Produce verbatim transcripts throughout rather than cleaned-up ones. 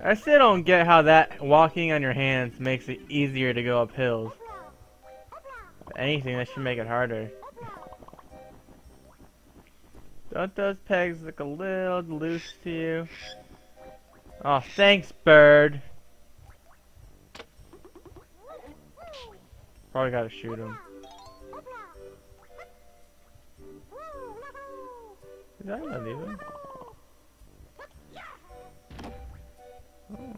I still don't get how that walking on your hands makes it easier to go up hills. If anything, that should make it harder. Don't those pegs look a little loose to you? Oh, thanks, bird. Probably gotta shoot him. Is that not leaving? Oh.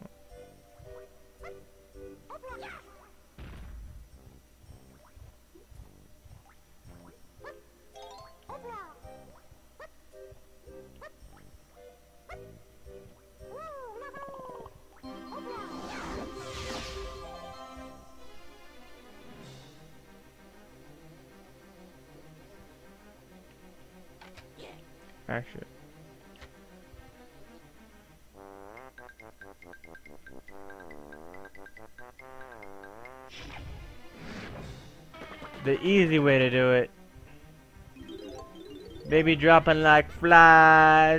Actually. The easy way to do it. Baby dropping like flies.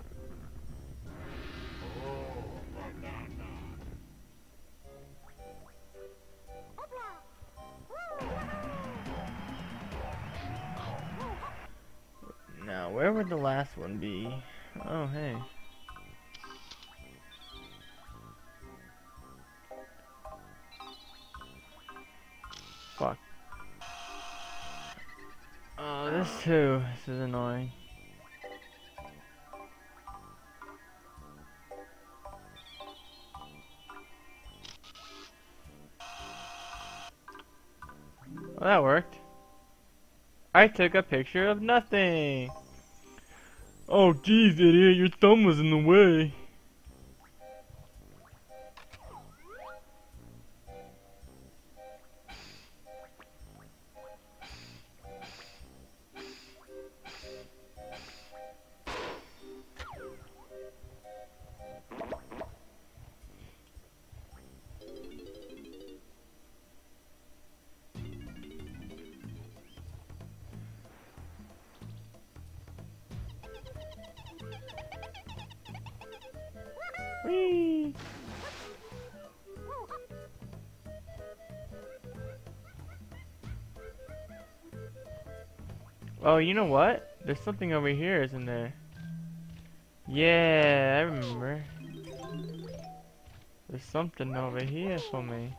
Now, where would the last one be? Oh, hey. Fuck. Oh, this too. This is annoying. Well, that worked. I took a picture of nothing. Oh, geez, idiot, your thumb was in the way. Whee! Oh, you know what? There's something over here, isn't there? Yeah, I remember. There's something over here for me.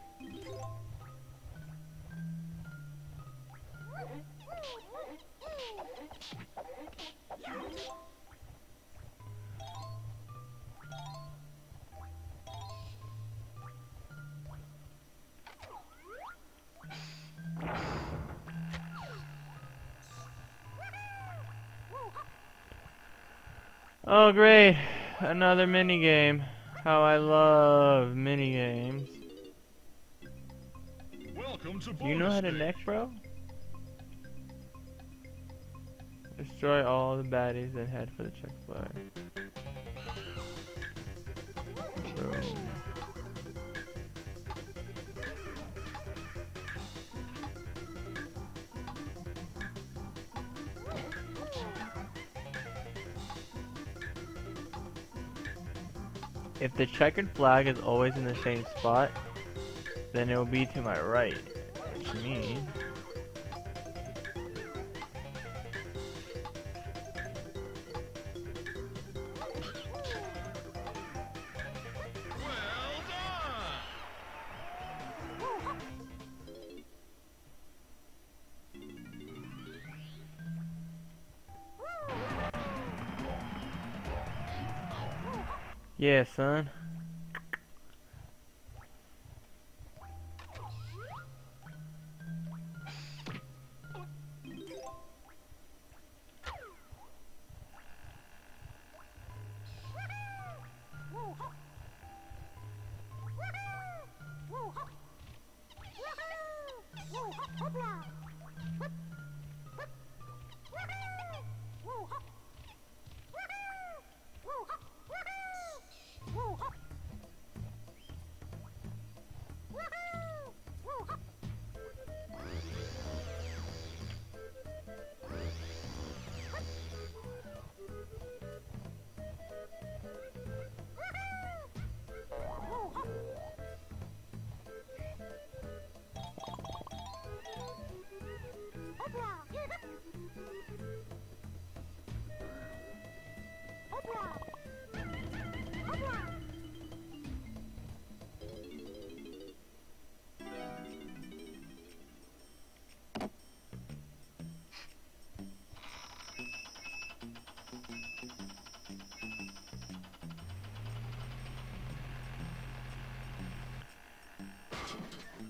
Oh great, another mini game. How I love mini games. Welcome to Do you know how to bonus neck, stage. bro? Destroy all the baddies and head for the check flag. Boom. If the checkered flag is always in the same spot, then it will be to my right, which means Well done. yeah, son.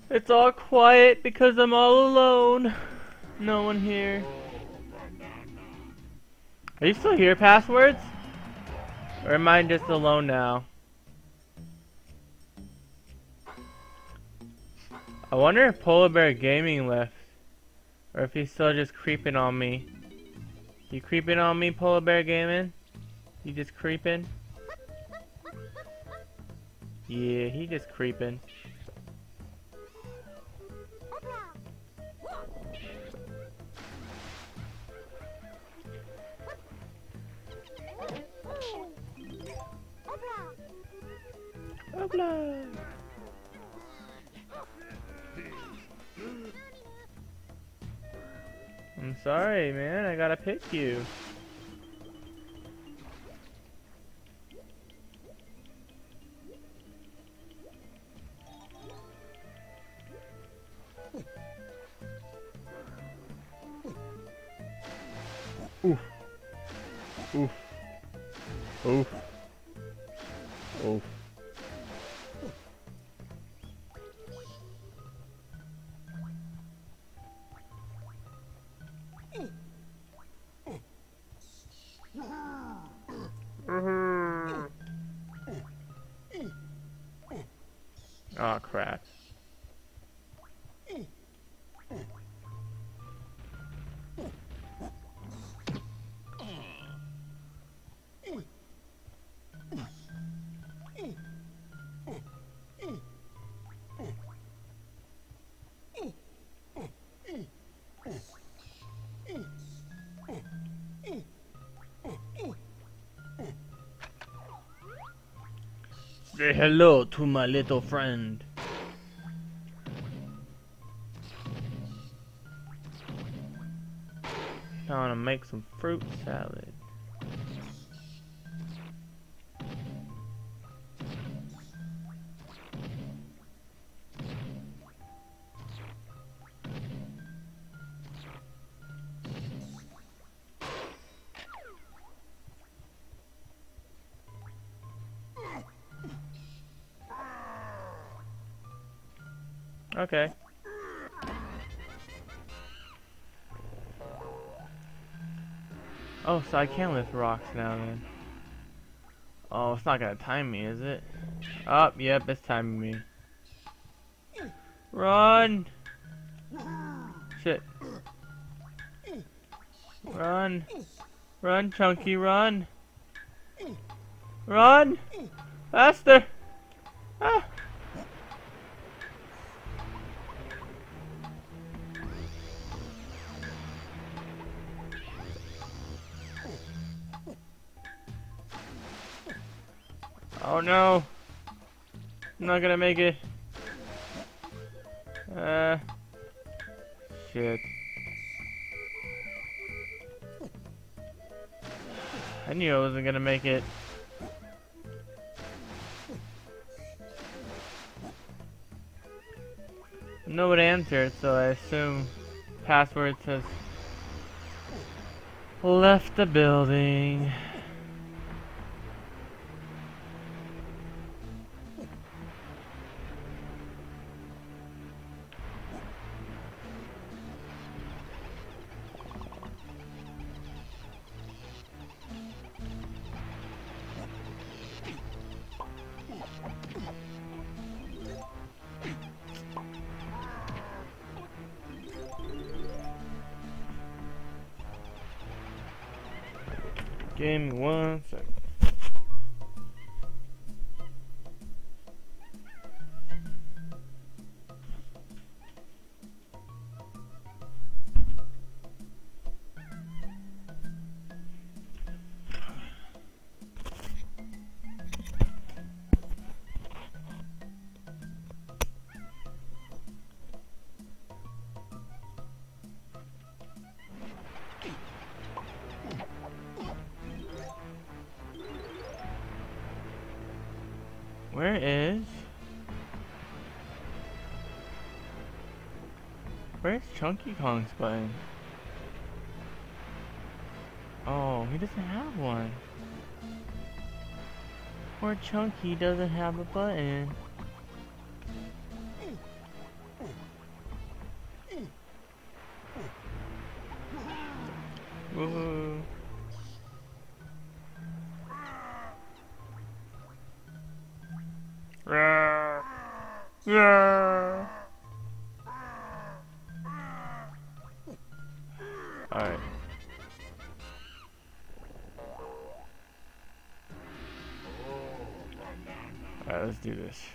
It's all quiet because I'm all alone. No one here. Are you still here, Passwords? Or am I just alone now? I wonder if Polar Bear Gaming left. Or if he's still just creeping on me. You creeping on me, Polar Bear Gaming? You just creeping? Yeah, he just creeping. Obla. I'm sorry, man. I gotta pick you. Oof. Oof. Oof. Oof. Oh crap. Say hello to my little friend. I wanna make some fruit salad. Okay. Oh, so I can lift rocks now then. Oh, it's not gonna time me, is it? Oh, yep, it's timing me. Run! Shit. Run. Run, Chunky, run. Run! Faster! Ah! Oh no! I'm not gonna make it. Uh. Shit. I knew I wasn't gonna make it. No one answered, so I assume Passwords has left the building. Give me one second. Where is... Where's Chunky Kong's button? Oh, he doesn't have one. Poor Chunky doesn't have a button. Woohoo. Rawr. Rawr. Alright. Alright, let's do this.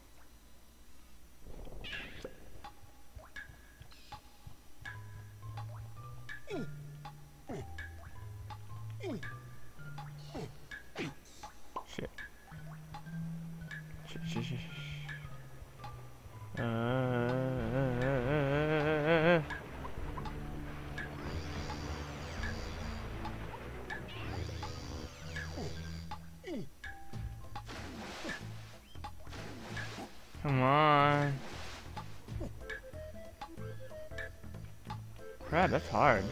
Shit. Shit, shit, shit. Uh, come on. Crap, that's hard.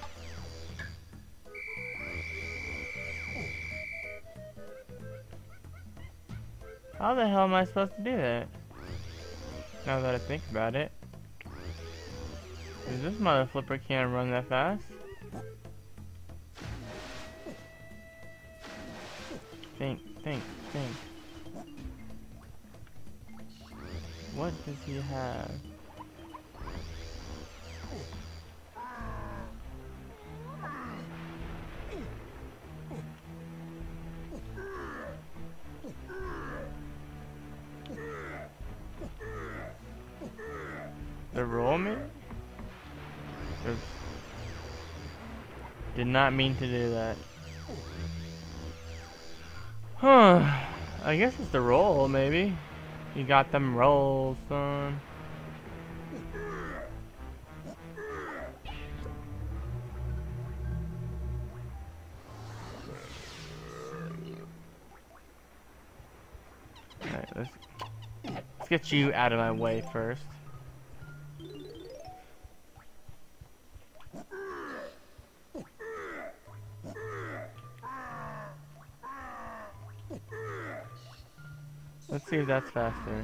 How the hell am I supposed to do that? Now that I think about it. Is this mother flipper can't run that fast? Think, think, think. What does he have? The roll me? Oops. Did not mean to do that. Huh. I guess it's the roll, maybe. You got them rolls, son. Alright, let's, let's get you out of my way first. Let's see if that's faster.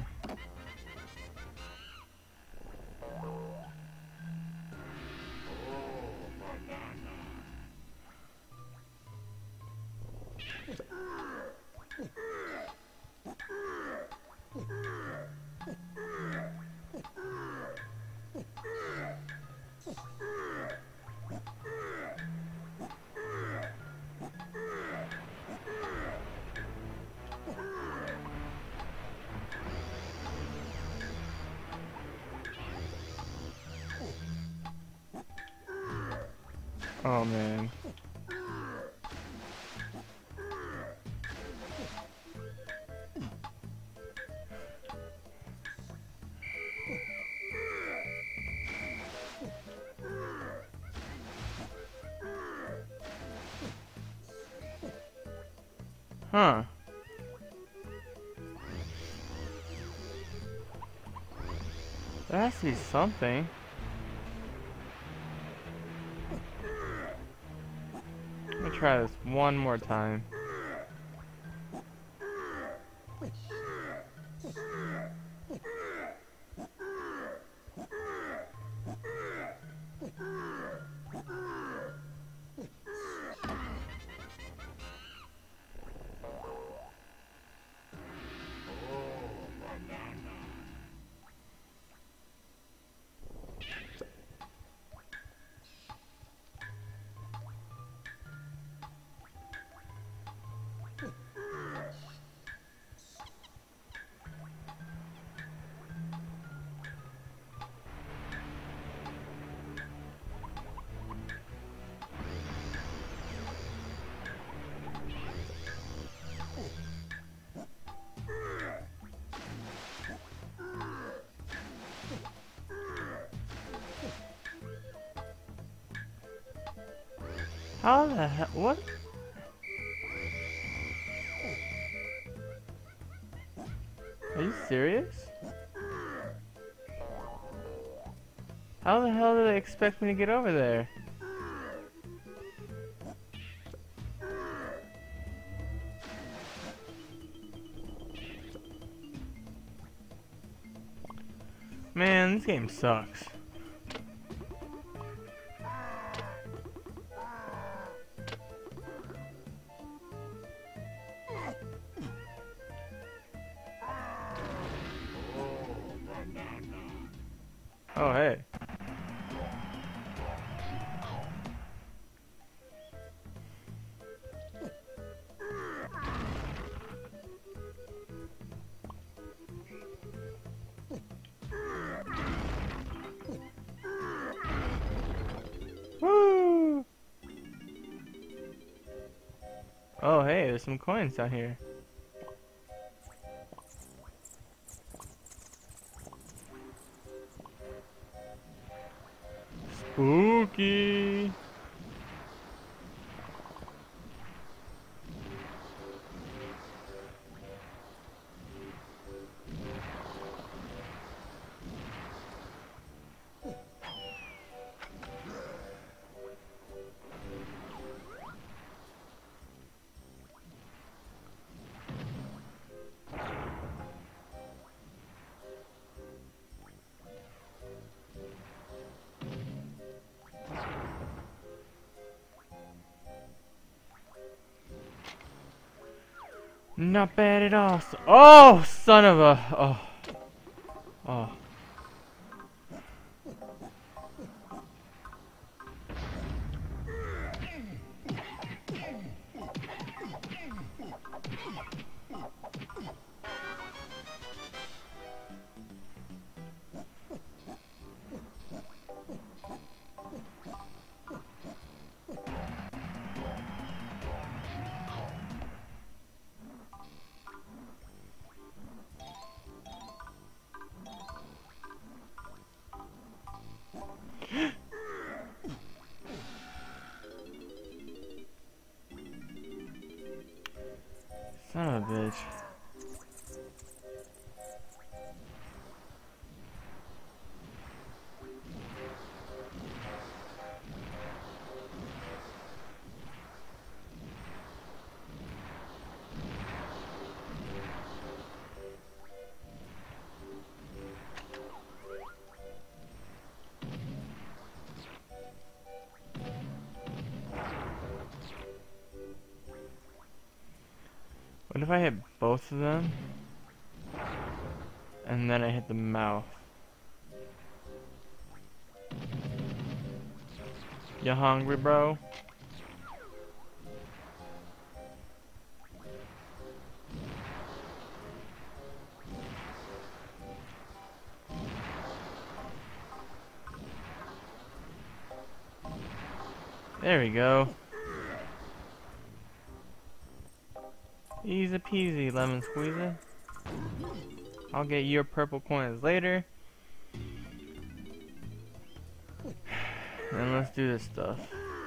Oh man. Huh. There has to be something. Let me try this one more time. How the hell? What? Are you serious? How the hell do they expect me to get over there? Man, this game sucks. Oh, hey. Woo! Oh, hey, there's some coins down here. Spooky. Not bad at all. So oh, son of a. Oh. Oh. Son of a bitch. What if I hit both of them? And then I hit the mouth. You hungry, bro? There we go. Easy peasy, lemon squeezy. I'll get your purple coins later. And let's do this stuff.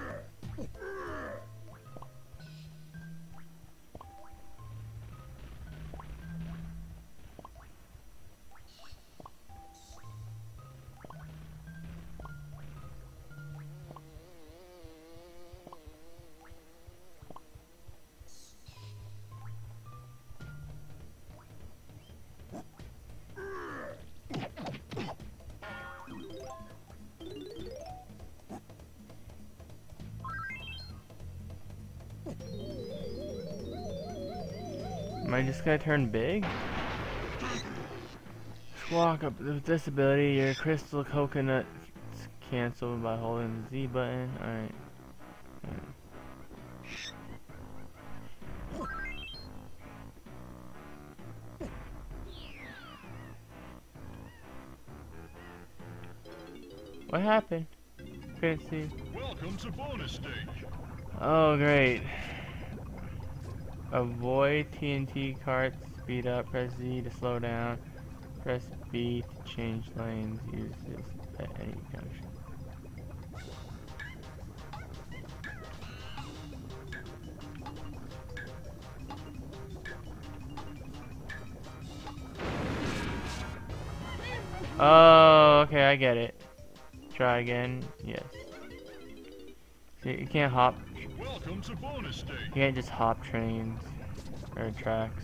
Am I just gonna turn big? Just walk up with this ability, your crystal coconut is canceled by holding the Z button. Alright. What happened? Couldn't see. Welcome to bonus stage. Oh, great. Avoid T N T carts, speed up, press Z to slow down, press B to change lanes, use this at any junction. Oh, okay, I get it. Try again, yes. See, you can't hop. Welcome to bonus stage. You can't just hop trains or tracks.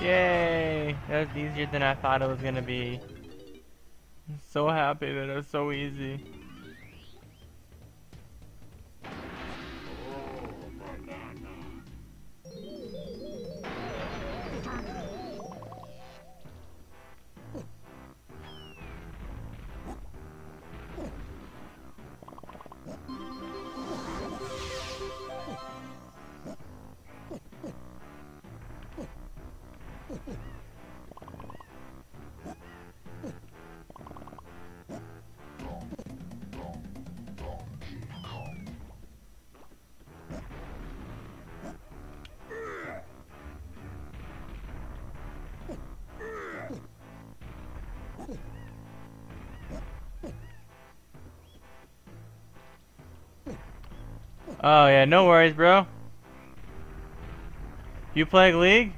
Yay! That was easier than I thought it was gonna be. I'm so happy that it was so easy. Oh yeah, no worries, bro. You play League?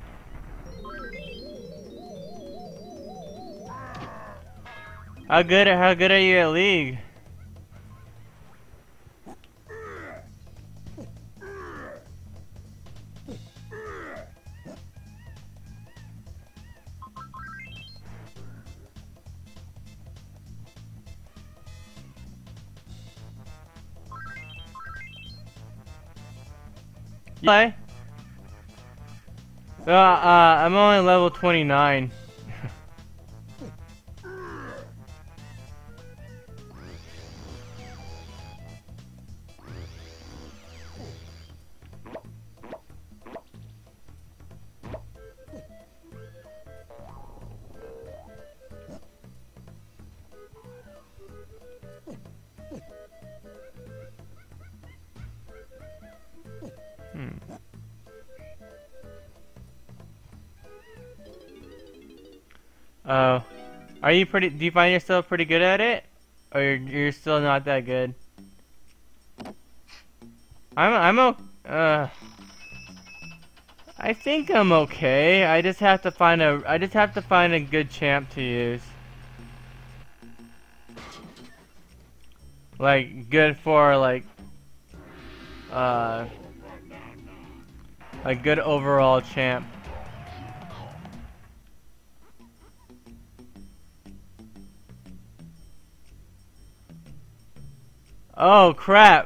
How good? How good are you at League? You play? Uh, uh, I'm only level twenty-nine. Hmm. Oh, are you pretty? Do you find yourself pretty good at it, or you're, you're still not that good? I'm I'm o- uh. I think I'm okay. I just have to find a. I just have to find a good champ to use. Like good for like. Uh. A good overall champ. Oh crap!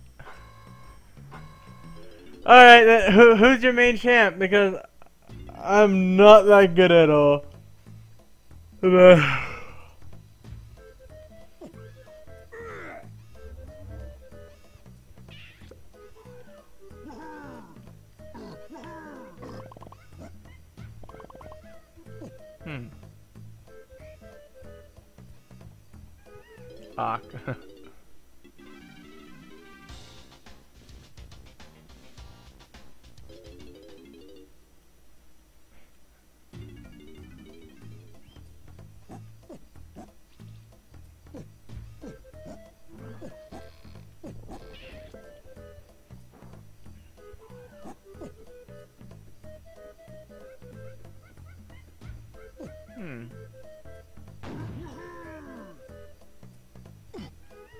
Alright, then who, who's your main champ? Because I'm not that good at all. Hmm. Fuck. Hmm.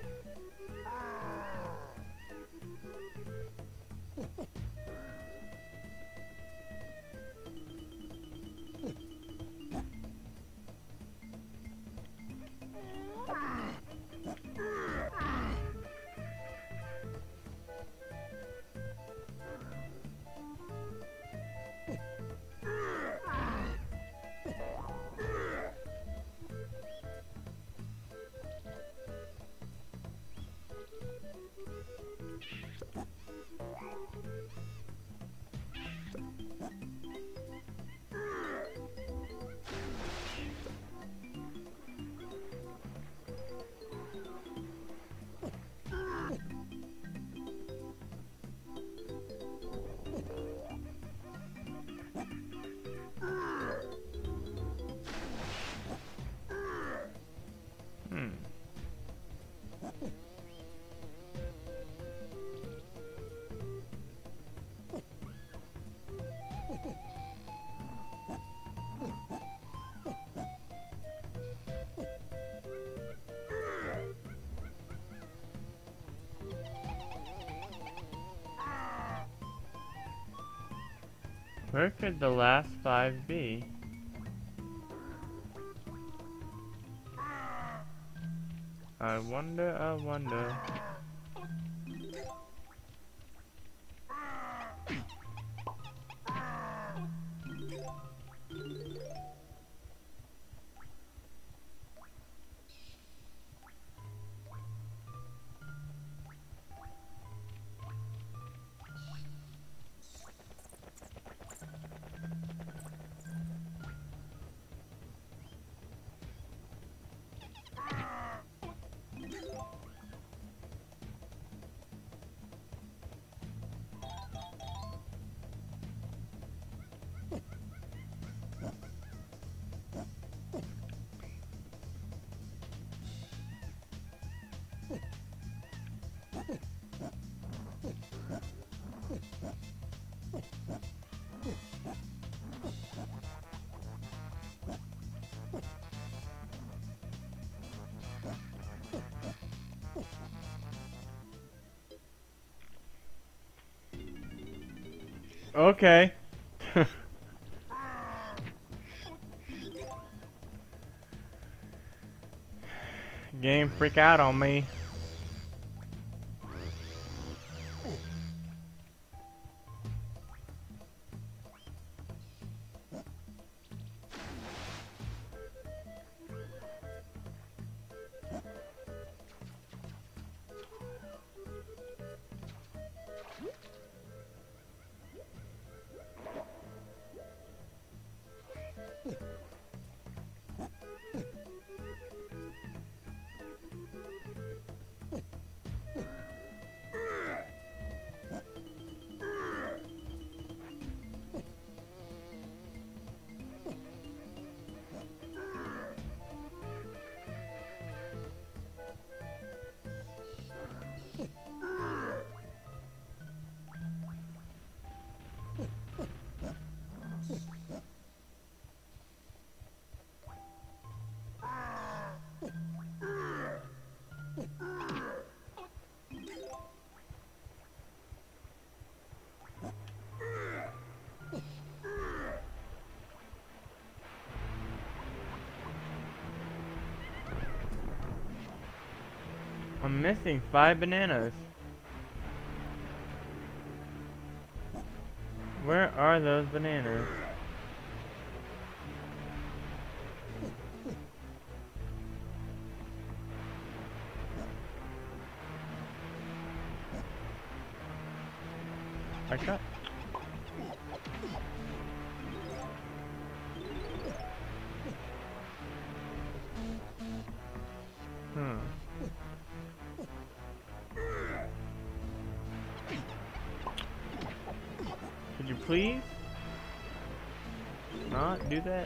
Where could the last five be? I wonder, I wonder. Okay. Game freak out on me. I'm missing five bananas. Where are those bananas? I got. Hmm. Could you please not do that?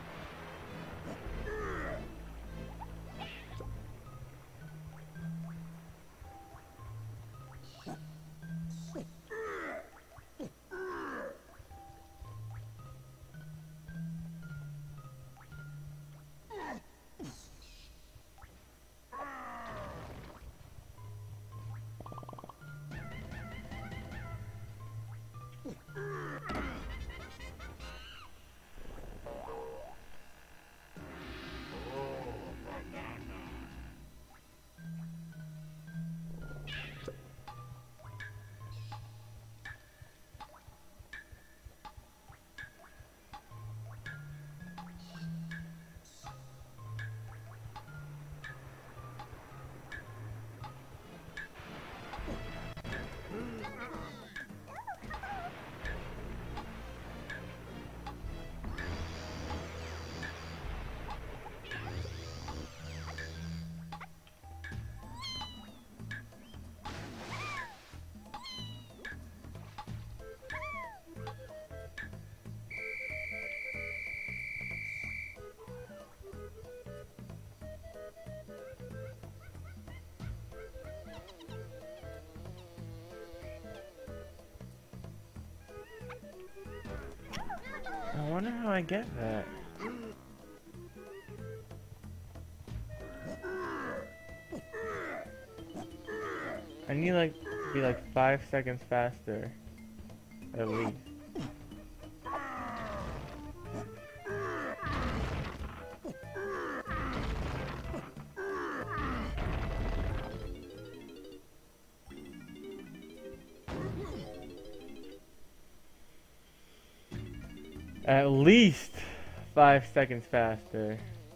I wonder how I get that. I need like be like five seconds faster, at least. At least five seconds faster.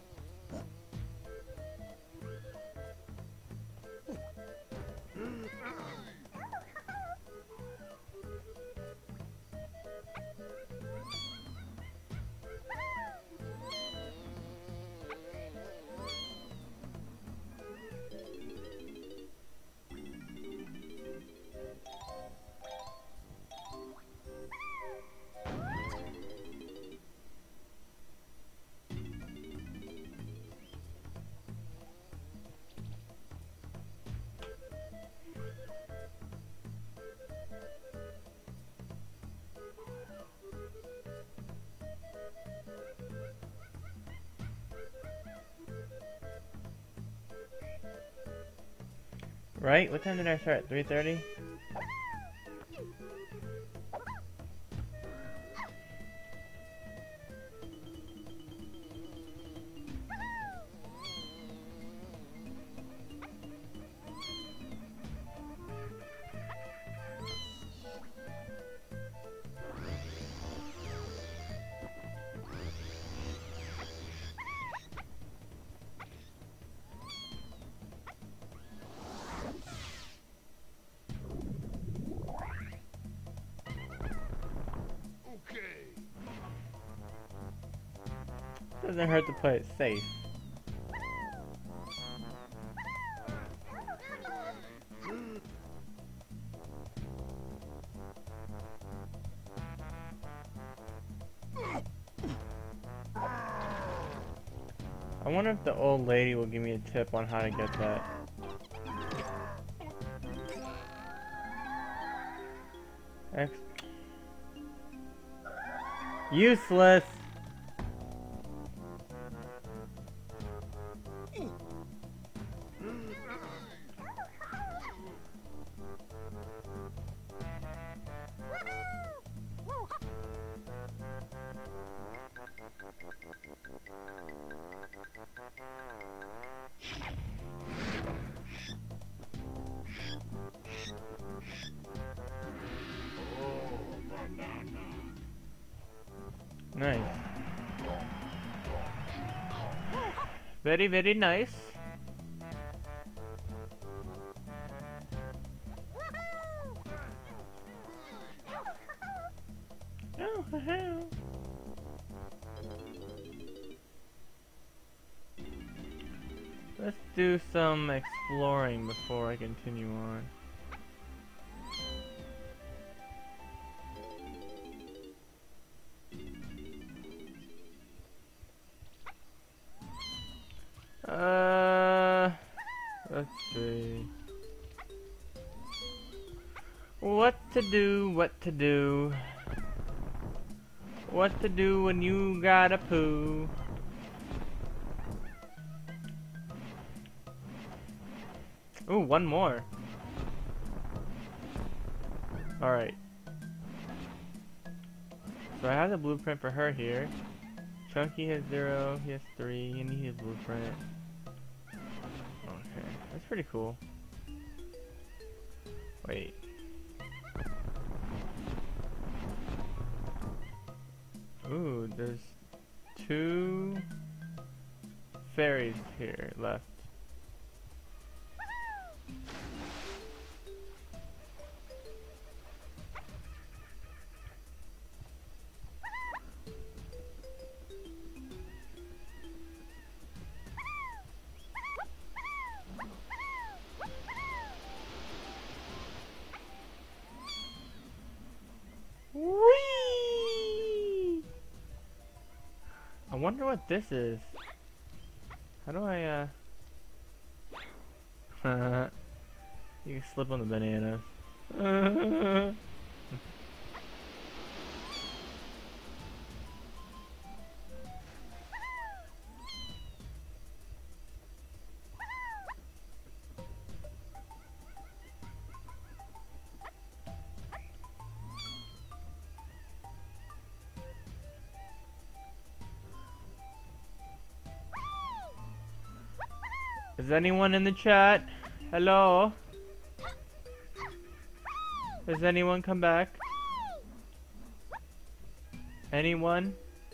Right? What time did I start? three thirty? Doesn't hurt to play it safe. I wonder if the old lady will give me a tip on how to get that. X. Useless! Nice. Very, very nice. Oh, hell. Let's do some exploring before I continue on. Uh, let's see. What to do, what to do. What to do when you gotta poo. Ooh, one more. Alright. So I have the blueprint for her here. Chunky has zero, he has three, and he has blueprint. Okay, that's pretty cool. Wait. Ooh, there's two fairies here left. I wonder what this is. How do I, uh... you can slip on the bananas. Is anyone in the chat? Hello? Has anyone come back? Anyone?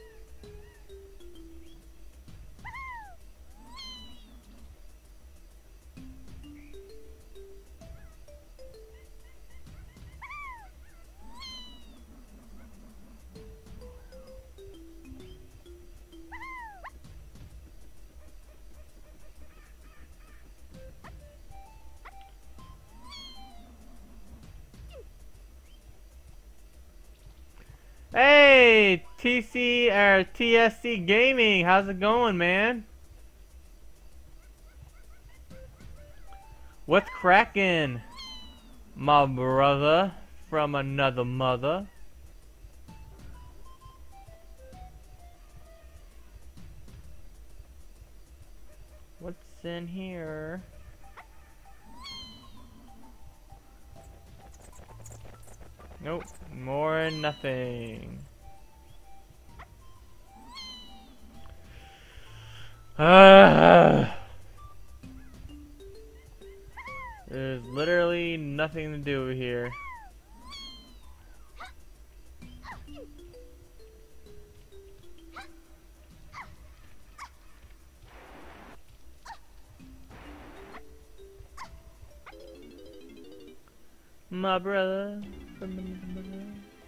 Hey, T C or T S C Gaming, how's it going, man? What's crackin', my brother from another mother? What's in here? Nope, more nothing. Ah. There's literally nothing to do here. My brother from another mother.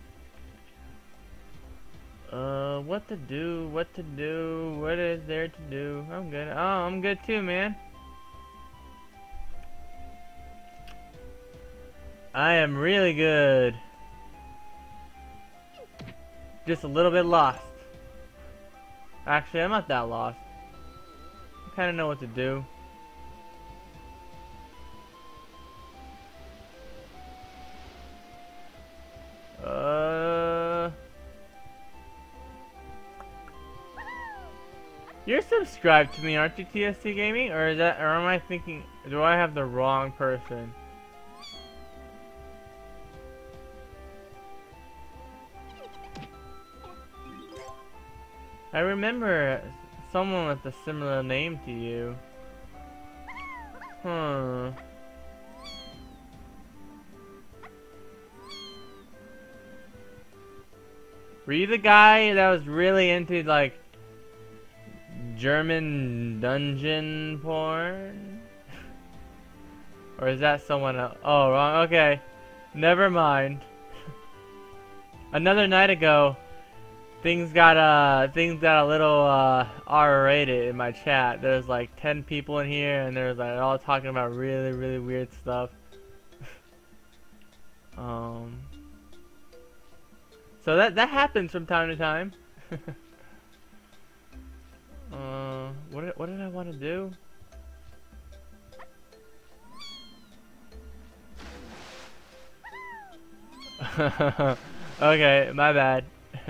Uh, what to do, what to do, what is there to do? I'm good. Oh, I'm good too, man. I am really good. Just a little bit lost. Actually, I'm not that lost. I kinda know what to do. Uh... You're subscribed to me, aren't you, T S C Gaming? Or is that, or am I thinking, do I have the wrong person? I remember someone with a similar name to you. Hmm. Were you the guy that was really into, like, German dungeon porn? Or is that someone else? Oh, wrong. Okay. Never mind. Another night ago, things got uh things got a little uh R-rated in my chat. There's like ten people in here, and there's like all talking about really really weird stuff. um. So that that happens from time to time. uh, what did, what did I want to do? Okay, my bad.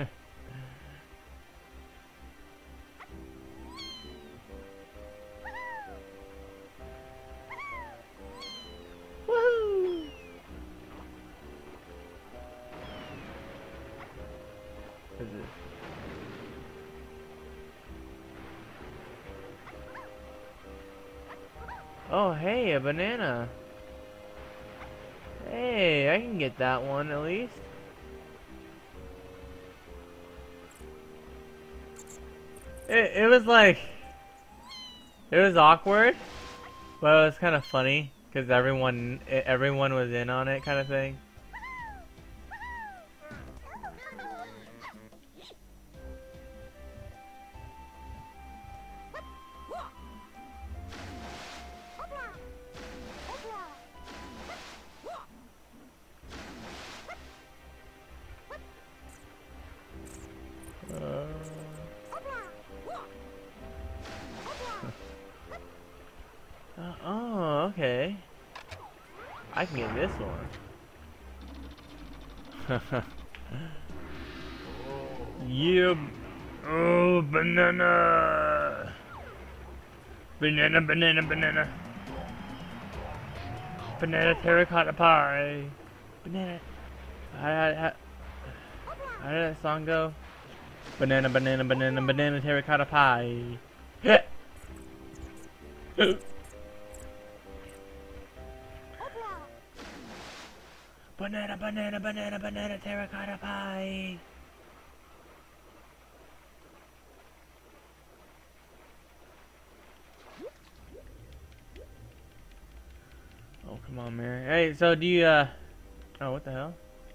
Woohoo! What is this? Oh, hey, a banana. Hey, I can get that one at least. It, it was like, it was awkward, but it was kind of funny because everyone everyone was in on it, kind of thing. Uh, uh, oh, okay. I can get this one. Yeah. Oh, banana. Banana, banana, banana. Banana terracotta pie. Banana. How, how, how, how did that song go? Banana, banana, banana, banana terracotta pie. Banana, banana, banana, banana terracotta pie. Oh, come on, man. Hey, so do you, uh... Oh, what the hell?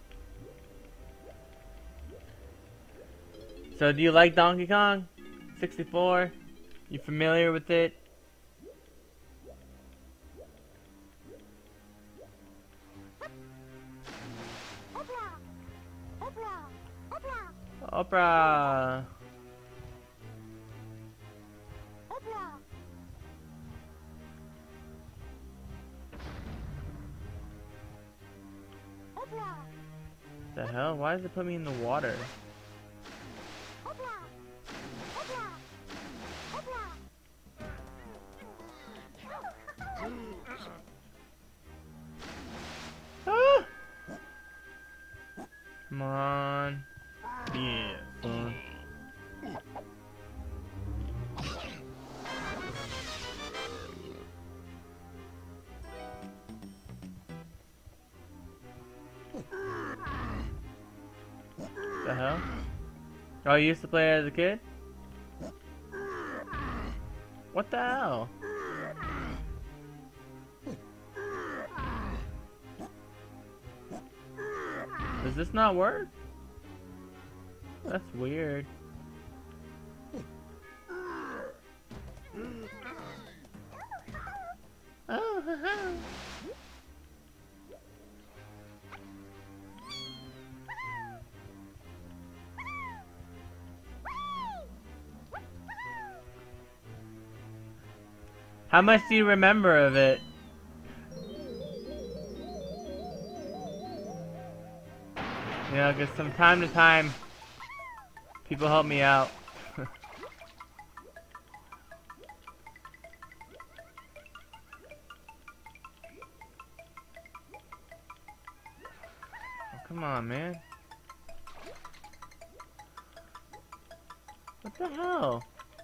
So do you like Donkey Kong sixty-four? You familiar with it? Oprah! The hell? Why does it put me in the water? Ah! Come on. Yeah, son. The hell? Oh, you used to play as a kid? What the hell? Does this not work? That's weird. Oh, haha. How much do you remember of it? You know, because from time to time, people help me out. Oh, come on, man. What the hell?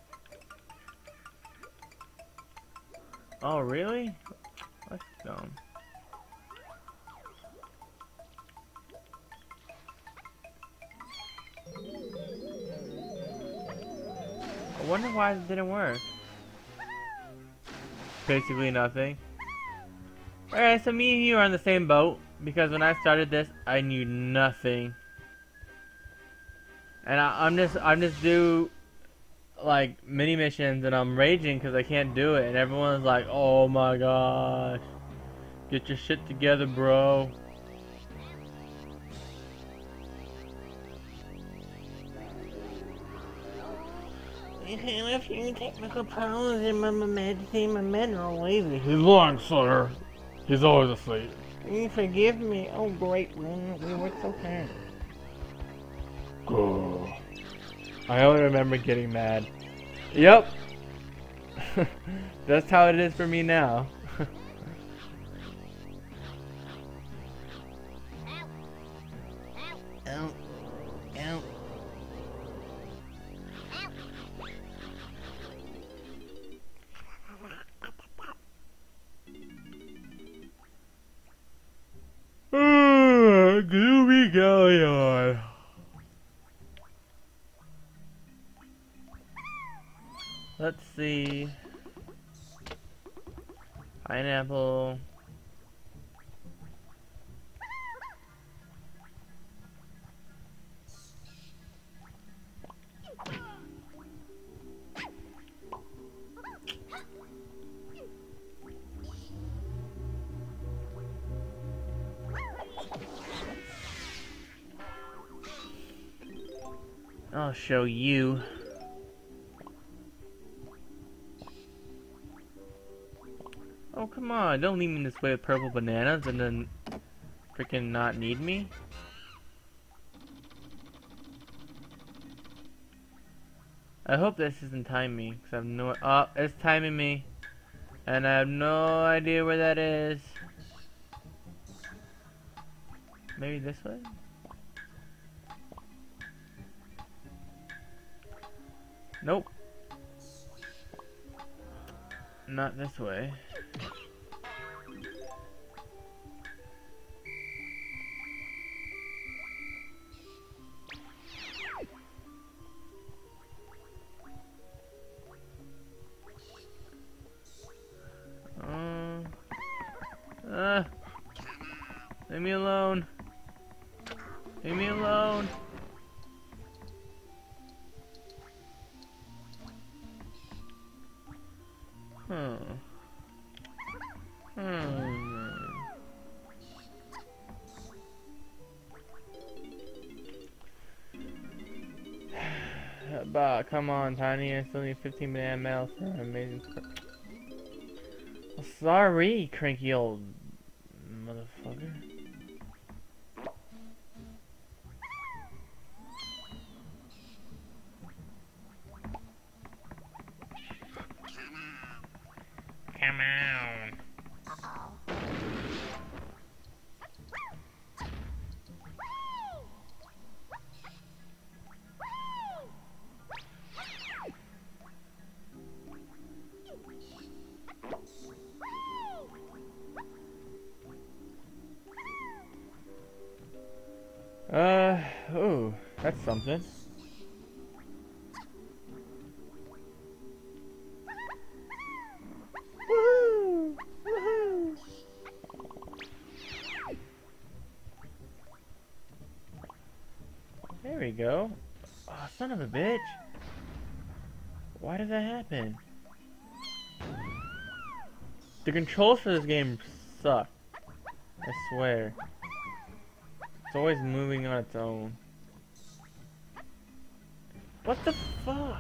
Oh, really? That's dumb. I wonder why it didn't work. Basically nothing. Alright, so me and you are on the same boat, because when I started this, I knew nothing. And I, I'm just, I'm just do like mini missions, and I'm raging because I can't do it, and everyone's like, "Oh my gosh, get your shit together, bro." You have a few technical problems in my medicine, my men are lazy. He's lying, sir. He's always asleep. You forgive me. Oh, great, Ren. We worked so hard. Go. I only remember getting mad. Yep. That's how it is for me now. Ow. Ow. Gloomy Galleon. Let's see. Pineapple. I'll show you. Oh, come on. Don't leave me this way with purple bananas and then freaking not need me. I hope this isn't timing me, because I have no... Oh, it's timing me. And I have no idea where that is. Maybe this way? Nope. Not this way. Leave me alone. Leave me alone. Hmm. Hmm. Bah, come on, Tiny. I still need fifteen banana medals for an amazing. Well, sorry, cranky old motherfucker. Come on. Uh, oh, that's something. Woohoo! Woohoo! There we go. Oh, son of a bitch. Why did that happen? The controls for this game suck. I swear. It's always moving on its own. What the fuck?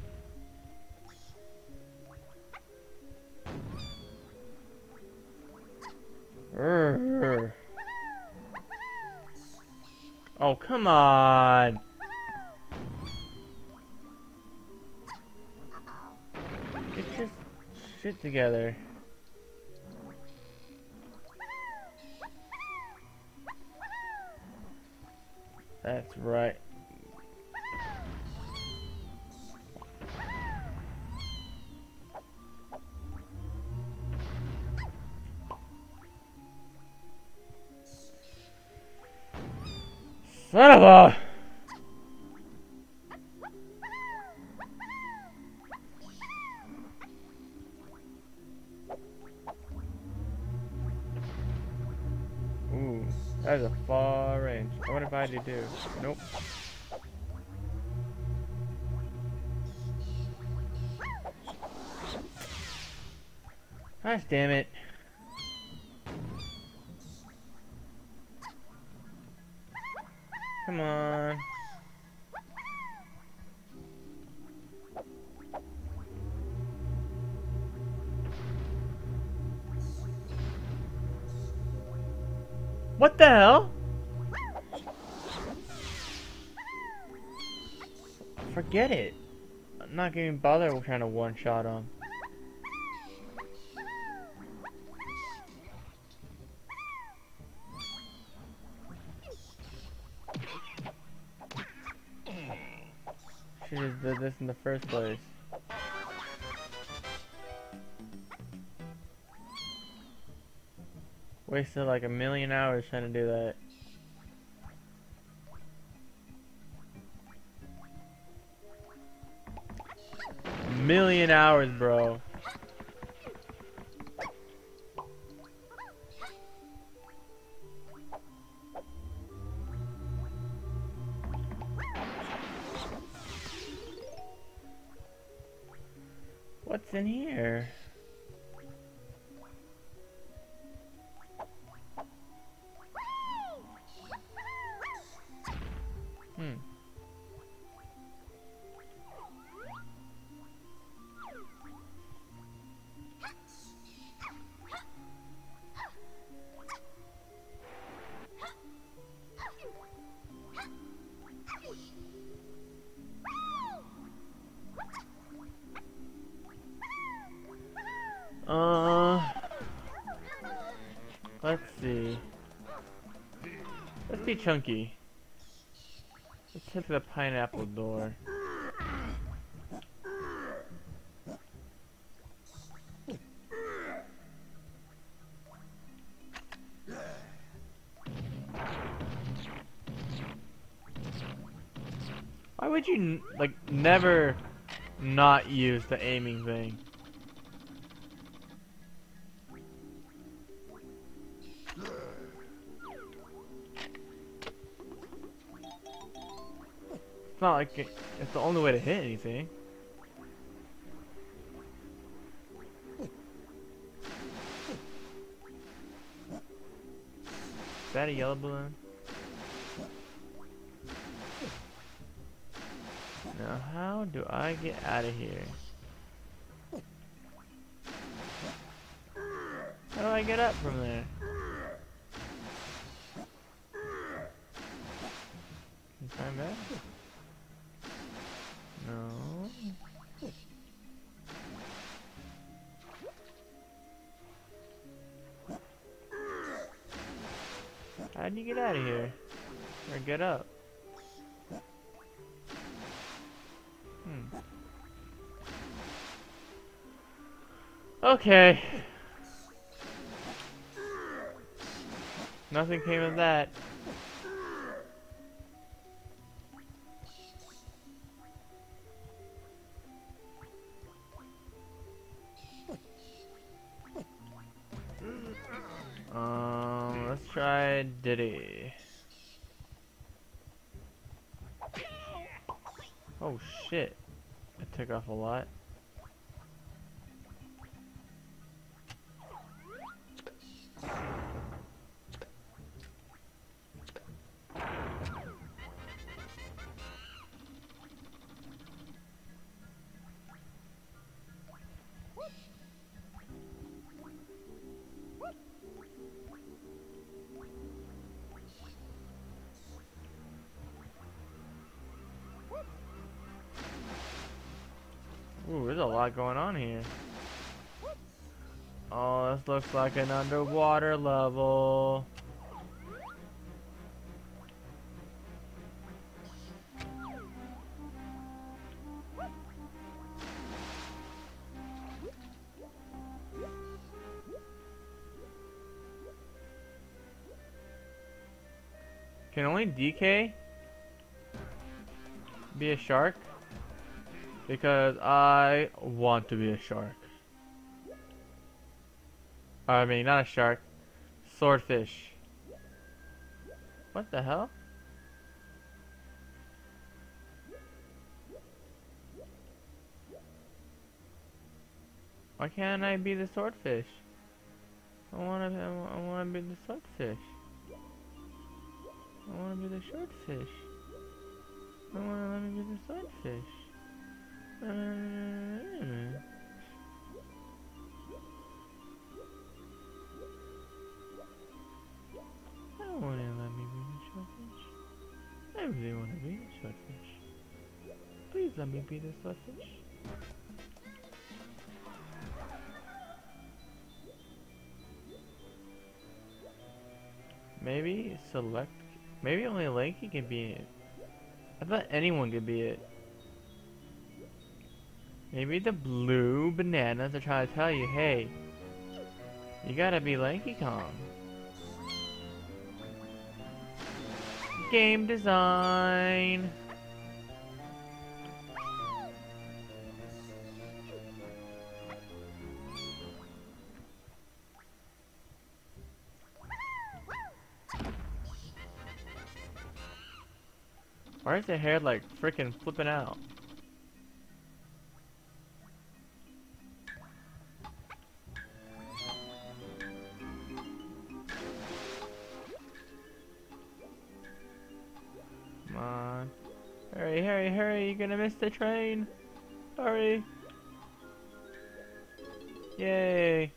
Urgh. Oh, come on. Get your shit together. That's right. Son of a... Ooh, that is a far range. I wonder if I do do. Nope. Gosh damn it. Come on. What the hell? Forget it. I'm not gonna even bother trying to one-shot him. Should've just did this in the first place. Wasted like a million hours trying to do that. Million hours, bro. What's in here? Hmm. Uh, let's see. Let's be chunky. Let's hit the pineapple door. Why would you n like never not use the aiming thing? It's not like it, it's the only way to hit anything. Is that a yellow balloon? Now, how do I get out of here? How do I get up from there? Can you climb back? No. How do you get out of here? Or get up? Hmm. Okay. Nothing came of that. Um, let's try Diddy. Oh shit. It took off a lot. Ooh, there's a lot going on here. Oh, this looks like an underwater level. Can only D K be a shark? Because I want to be a shark. I mean, not a shark. Swordfish. What the hell? Why can't I be the swordfish? I wanna, I wanna be the swordfish. I wanna be the swordfish. I wanna let me be the swordfish. Uh, I don't wanna let me be the swordfish. I really wanna be the swordfish. Please let me be the swordfish. Maybe select. Maybe only Lanky can be it. I thought anyone could be it. Maybe the blue bananas are trying to tell you, hey, you gotta be Lanky Kong. Game design. Why is the hair like freaking flipping out? Come on. Hurry, hurry, hurry, you're gonna miss the train. Hurry. Yay.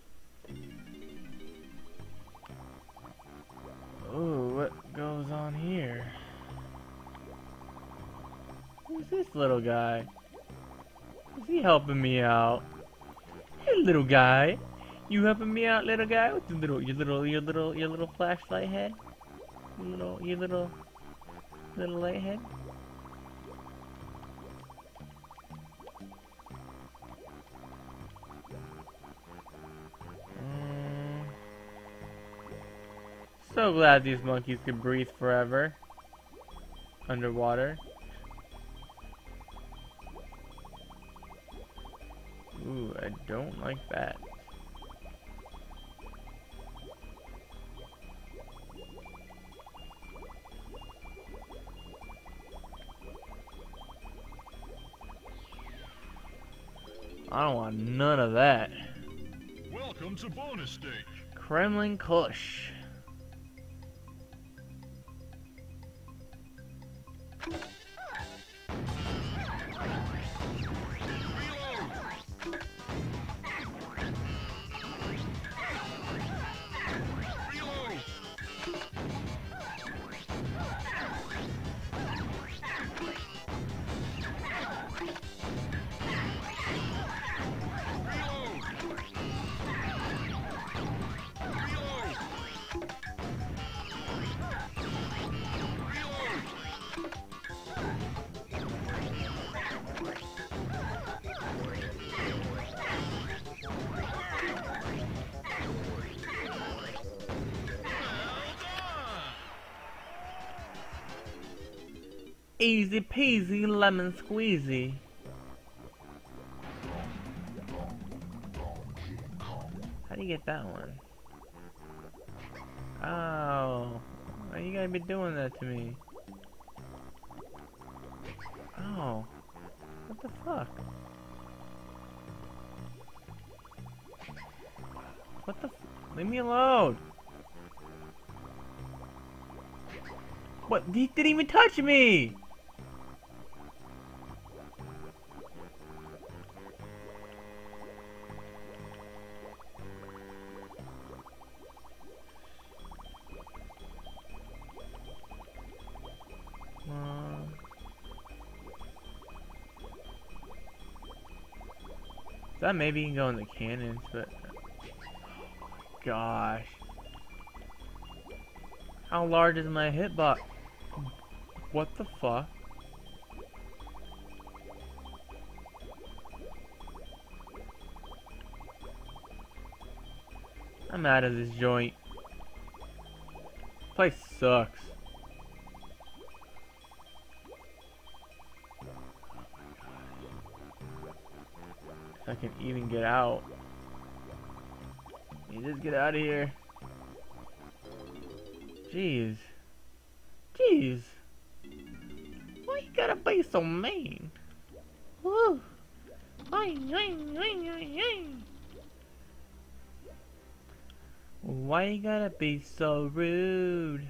Ooh, what goes on here? Who's this little guy? Is he helping me out? Hey, little guy. You helping me out, little guy? What's your little, your little, your little, your little flashlight head? Your little, your little, little light head? Mm. So glad these monkeys can breathe forever underwater. Ooh, I don't like that. I don't want none of that. Welcome to bonus stage. Kremlin Kush. Easy peasy lemon squeezy. How do you get that one? Oh, why you gotta be doing that to me? Oh, what the fuck? What the f- leave me alone! What? He didn't even touch me! Uh, that maybe can go in the cannons, but gosh, how large is my hitbox? What the fuck? I'm out of this joint. This place sucks. If I can even get out. You just get out of here. Jeez. Jeez. Why you gotta be so mean? Woo. Why you gotta be so rude?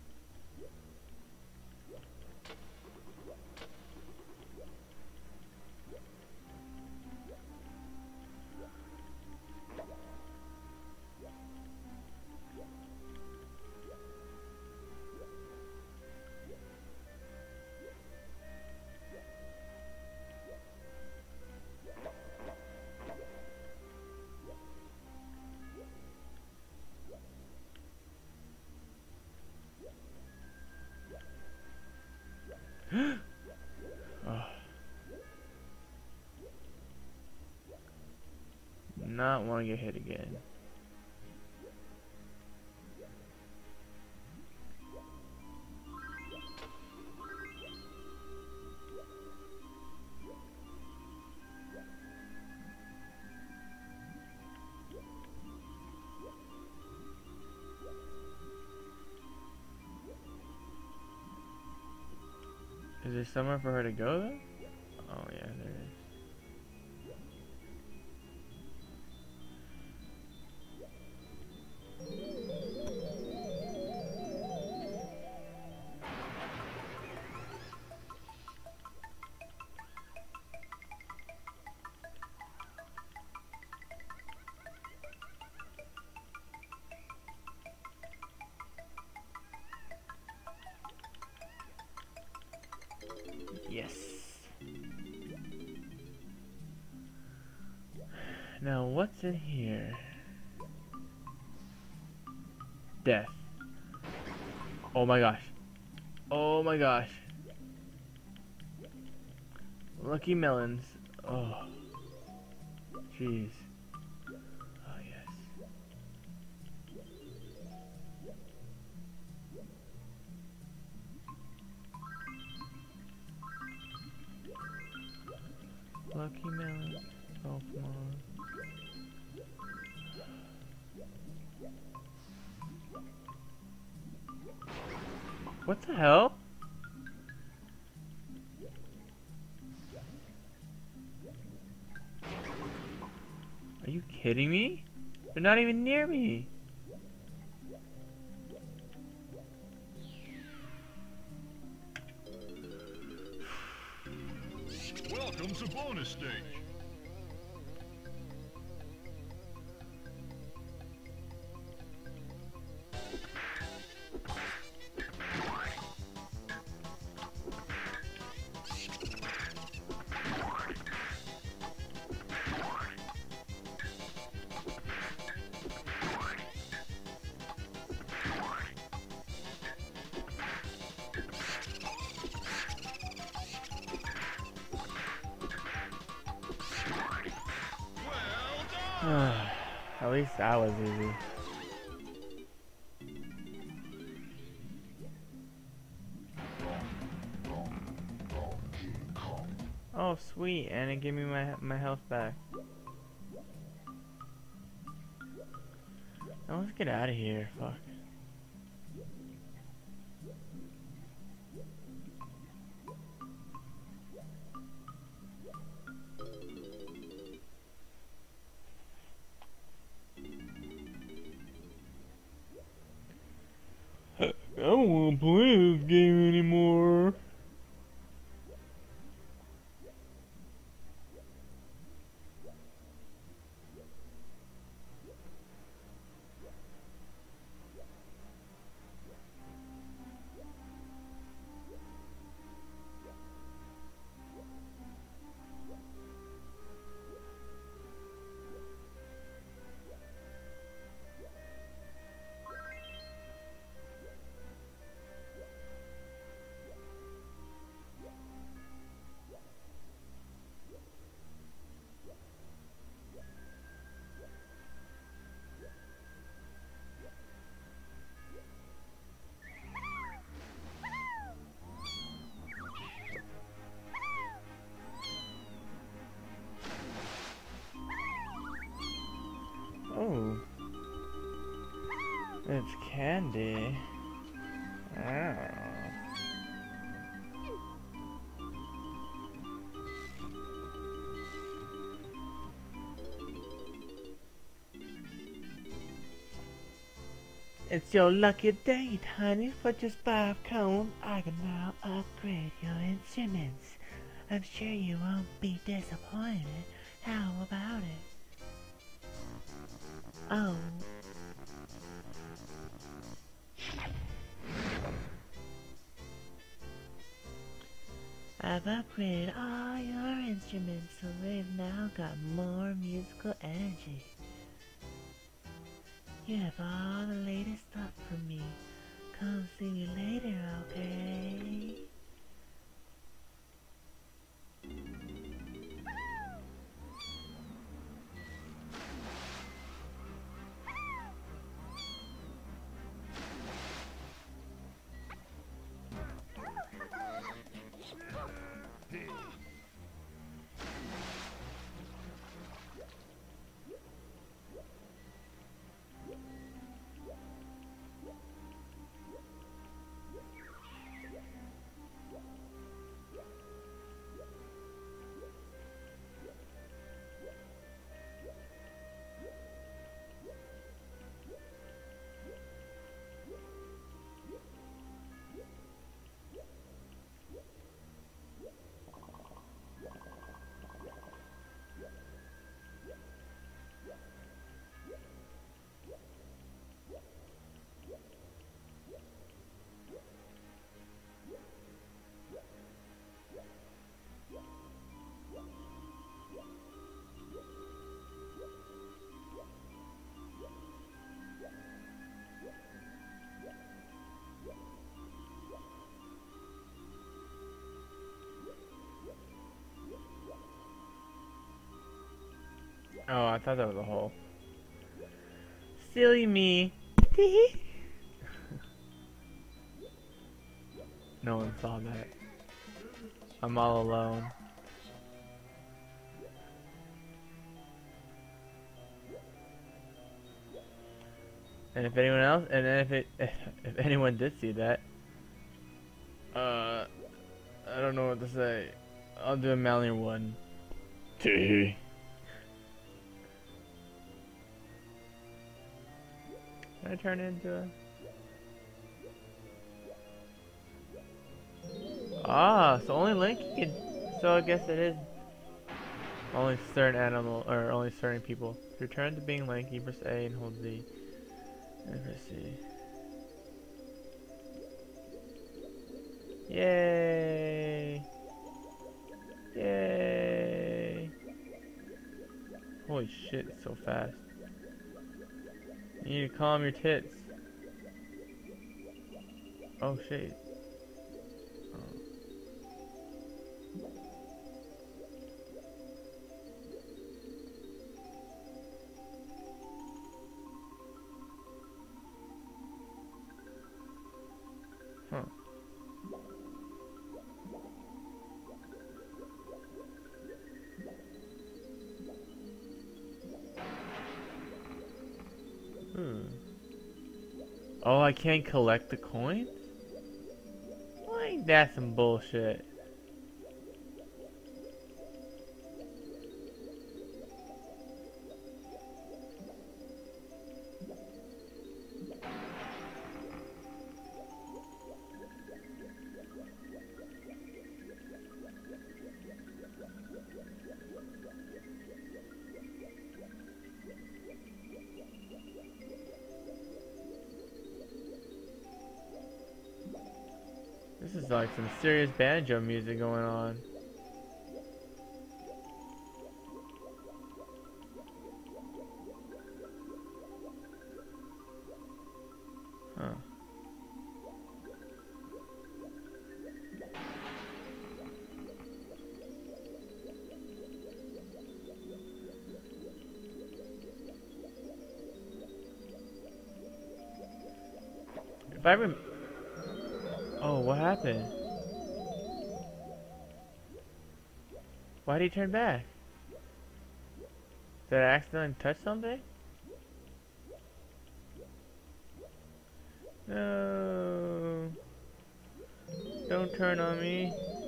Oh. Not want to get hit again. Is there somewhere for her to go though? Oh yeah, there is. Yes. Now what's in here? Death. Oh my gosh. Oh my gosh. Lucky melons. Oh. Jeez. Oh yes. Lucky melon. Oh come on. What the hell? kidding me? They're not even near me. Welcome to bonus stage. At least that was easy. Oh sweet, and it gave me my my health back. Now let's get out of here. Fuck. I don't want to play this game anymore. Oh, it's candy. Oh. It's your lucky day, honey. For just five cones, I can now upgrade your instruments. I'm sure you won't be disappointed. How about it? Oh. I've upgraded all your instruments, so they've now got more musical energy. You have all the latest stuff from me. Come see me later, okay? Oh, I thought that was a hole. Silly me. No one saw that. I'm all alone. And if anyone else, and if it, if anyone did see that, uh, I don't know what to say. I'll do a Malian one. Tee. Can I turn into a... Ah, so only Link can... So I guess it is only certain animal, or only certain people. To return to being Link, you press A and hold Z. And press C. Yay! Yay! Holy shit, it's so fast. You need to calm your tits. Oh shit. Oh. Huh. Hmm. Oh, I can't collect the coins? Like, that's some bullshit. This is like some serious banjo music going on. Huh. If I rem- Oh, what happened? Why did he turn back? Did I accidentally touch something? No. Don't turn on me.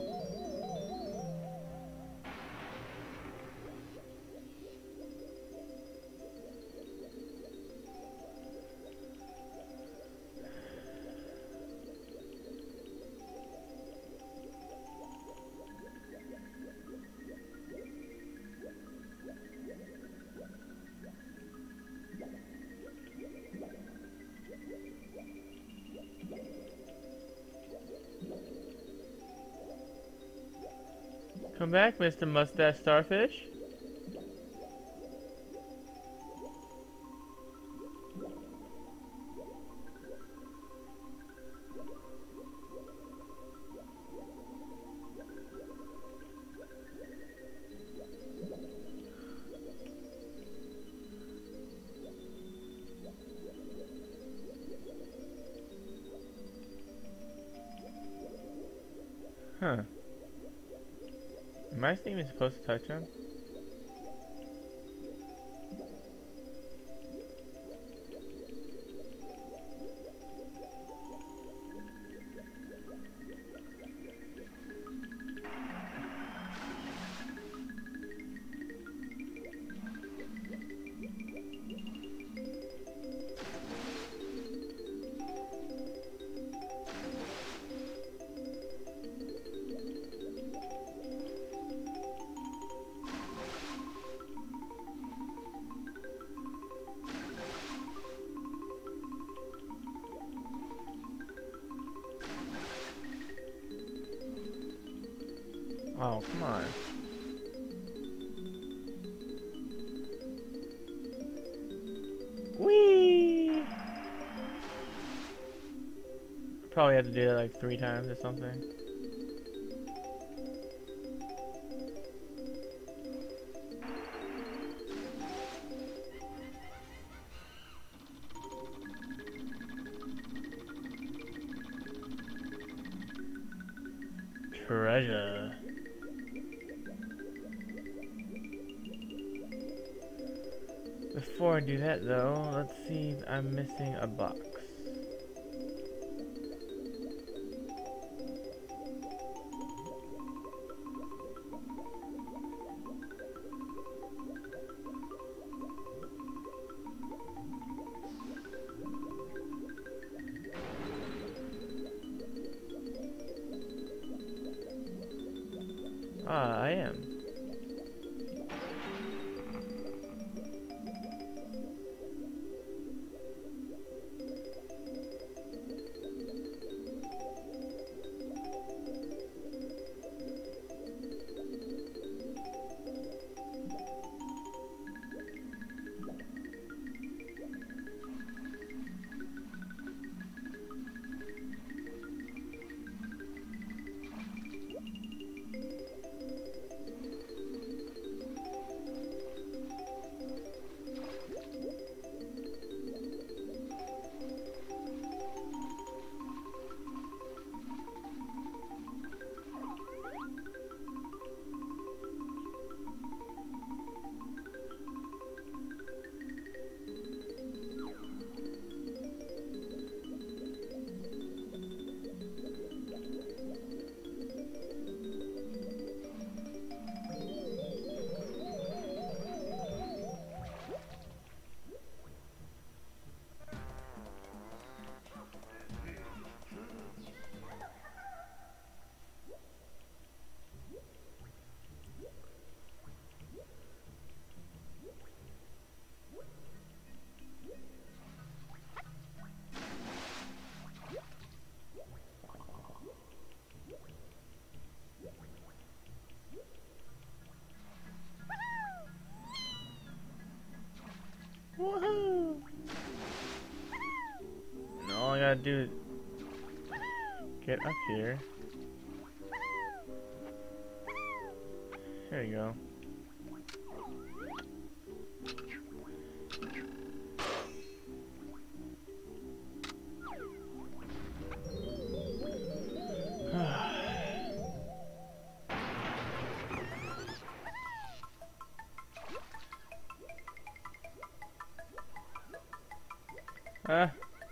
Come back, Mister Mustache Starfish. Huh. Am I even supposed to touch him? Oh, come on. Whee! Probably have to do that like three times or something. Treasure. Before I do that though, let's see if I'm missing a box. Ah, I am. Woohoo! And all I gotta do is get up here. There you go. Ah.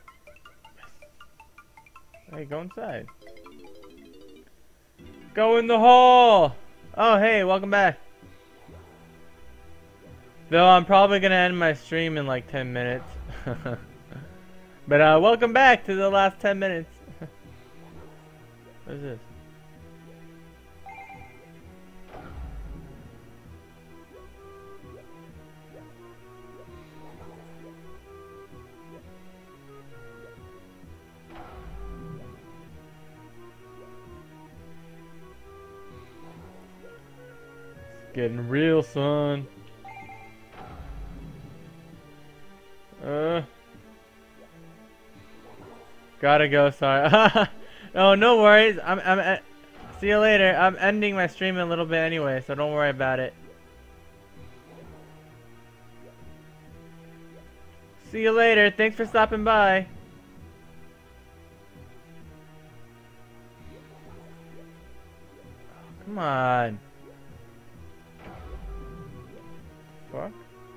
Hey, go inside. Go in the hole! Oh, hey, welcome back. Though I'm probably gonna end my stream in like ten minutes. But uh, welcome back to the last ten minutes. What is this? Getting real, son. Uh. Gotta go, sorry. Oh, no worries. I'm, I'm, uh, see you later. I'm ending my stream in a little bit anyway, so don't worry about it. See you later. Thanks for stopping by. Come on. Fuck.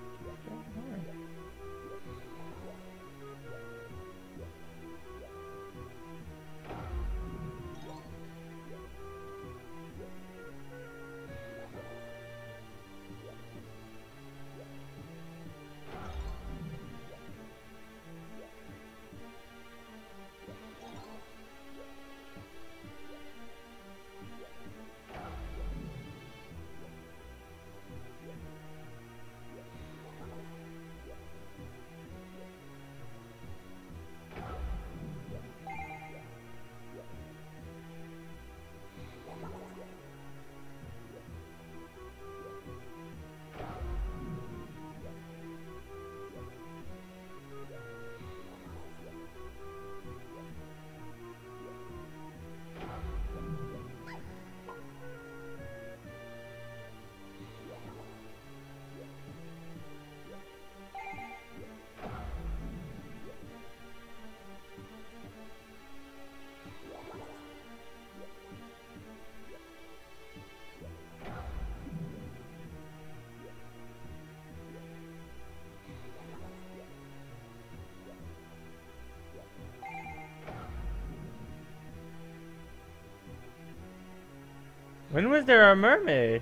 When was there a mermaid?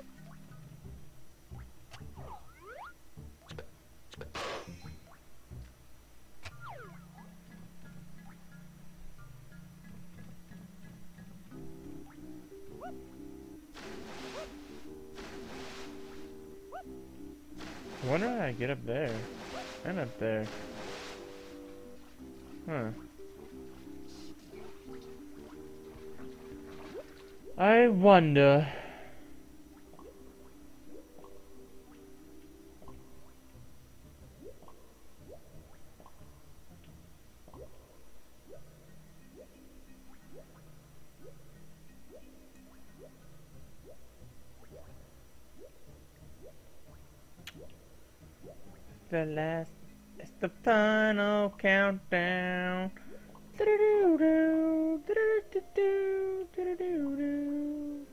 I wonder how I get up there. And up there. Huh. I wonder. The last, it's the final countdown. Do-do-do-do, do-do-do-do, do-do-do-do.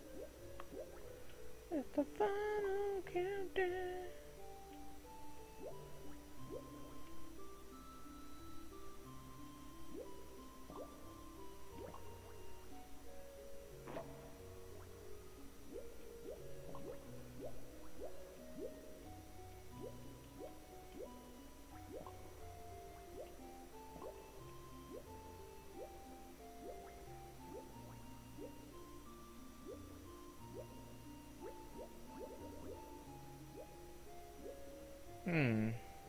It's the final countdown. Hmm.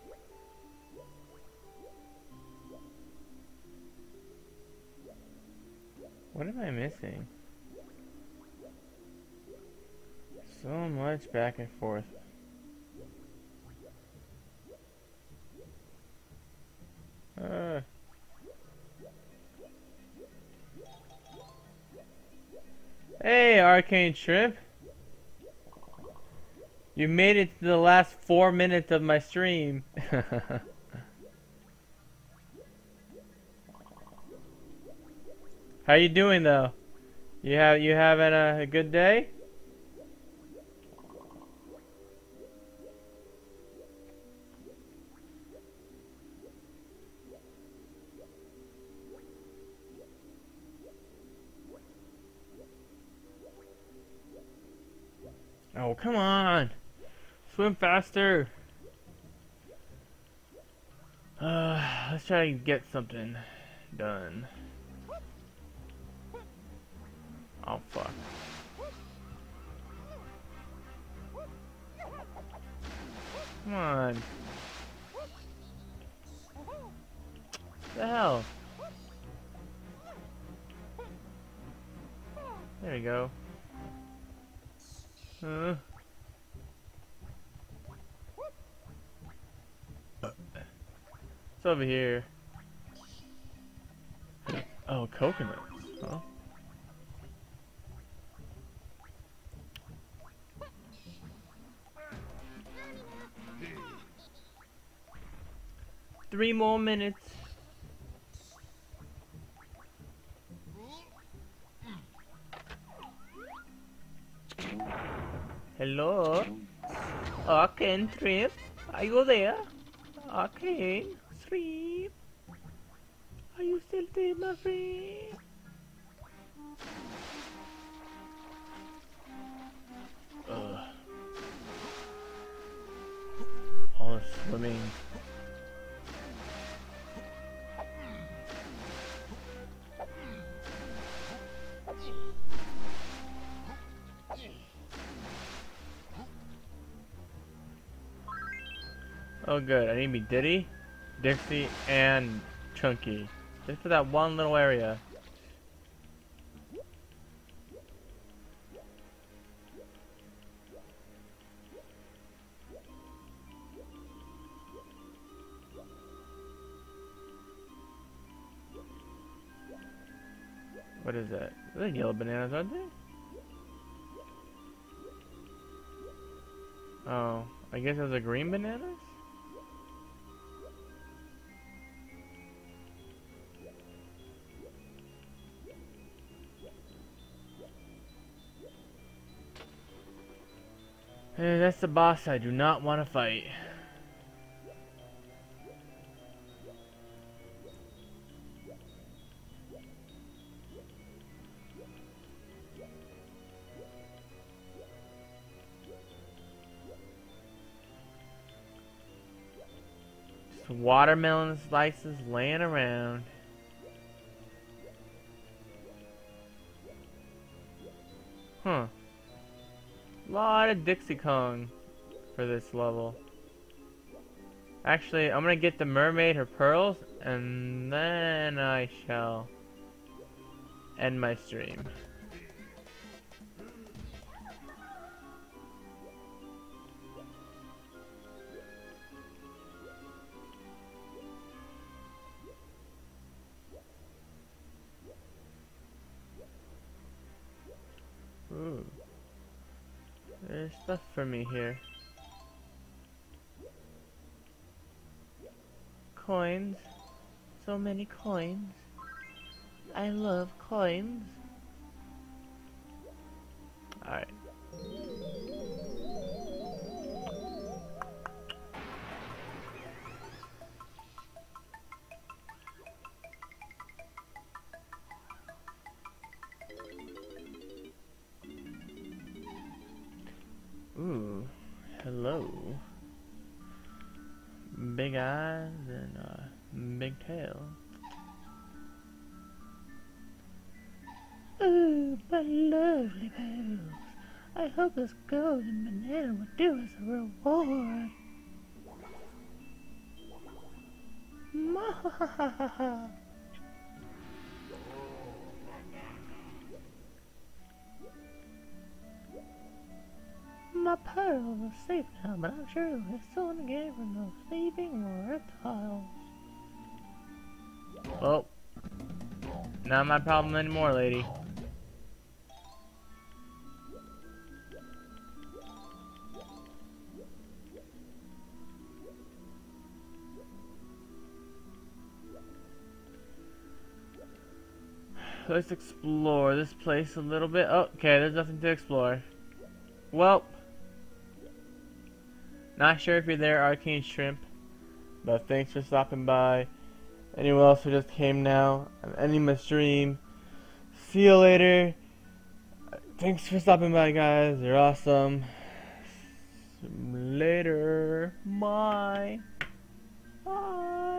What am I missing? So much back and forth. Uh. Hey, Arcane Shrimp. You made it to the last four minutes of my stream. How you doing though? You have you having a, a good day? Oh, come on. Swim faster. Uh, let's try and get something done. Oh, fuck. Come on. What the hell? There you go. Huh? It's over here. Oh, coconut. Huh? Three more minutes. Hello? Arcane Trip? Are you there? Arcane Trip? Are you still there, my friend? Ugh. All the swimming. Oh good, I need me Diddy, Dixie, and Chunky. Just for that one little area. What is that? Those are yellow bananas, aren't they? Oh, I guess those are green bananas? Hey, that's the boss I do not want to fight. Just watermelon slices laying around. Huh. Lot of Dixie Kong for this level. Actually, I'm gonna get the mermaid her pearls, and then I shall end my stream. Ooh. There's stuff for me here. Coins. So many coins. I love coins. Alright. Ooh, hello. Big eyes and a big tail. Ooh, but lovely pearls. I hope this golden banana will do us a reward. Mwahahaha. My pearls are safe now, but I'm sure they're still in the game from those thieving reptiles. Well, not my problem anymore, lady. Let's explore this place a little bit. Oh, okay, there's nothing to explore. Well, not sure if you're there, Arcane Shrimp, but thanks for stopping by. Anyone else who just came now, I'm ending my stream. See you later. Thanks for stopping by, guys. You're awesome. Later. Bye. Bye.